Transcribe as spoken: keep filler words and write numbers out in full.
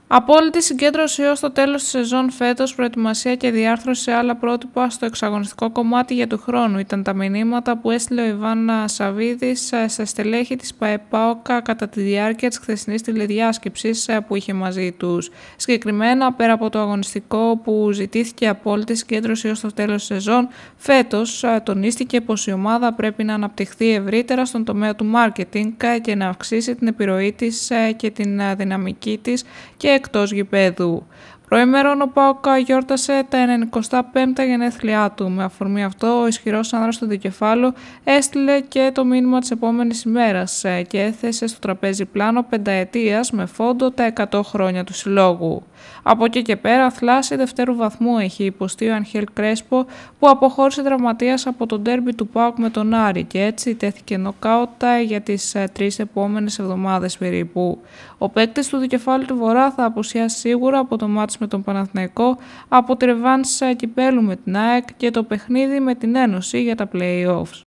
Απόλυτη συγκέντρωση έως το τέλος της σεζόν φέτος, προετοιμασία και διάρθρωση σε άλλα πρότυπα στο εξαγωνιστικό κομμάτι για του χρόνου ήταν τα μηνύματα που έστειλε ο Ιβάν Σαββίδης στα στελέχη της ΠΑΕΠΑΟΚ κατά τη διάρκεια της χθεσινής τηλεδιάσκεψης που είχε μαζί τους. Συγκεκριμένα, πέρα από το αγωνιστικό που ζητήθηκε απόλυτη συγκέντρωση έως το τέλος της σεζόν, φέτος τονίστηκε πως η ομάδα πρέπει να αναπτυχθεί ευρύτερα στον τομέα του μάρκετινγκ και να αυξήσει την επιρροή της και την δυναμική της και εκτός γηπέδου. Προημέρων ο ΠΑΟΚ γιόρτασε τα ενενηκοστά πέμπτα γενέθλιά του. Με αφορμή αυτό, ο ισχυρός άνδρας του δικεφάλου έστειλε και το μήνυμα της επόμενης ημέρας και έθεσε στο τραπέζι πλάνο πενταετίας με φόντο τα εκατό χρόνια του συλλόγου. Από εκεί και πέρα, θλάση δευτέρου βαθμού έχει υποστεί ο Αγχέλ Κρέσπο, που αποχώρησε τραυματίας από το ντέρμπι του ΠΑΟΚ με τον Άρη και έτσι τέθηκε νοκάουτ για τις τρεις επόμενες εβδομάδες περίπου. Ο παίκτης του δικεφάλου του Βορρά θα απουσιάσει σίγουρα από το μάτς με τον Παναθηναϊκό, από τη ρεβάνς κυπέλου με την ΑΕΚ και το παιχνίδι με την Ένωση για τα play-offs.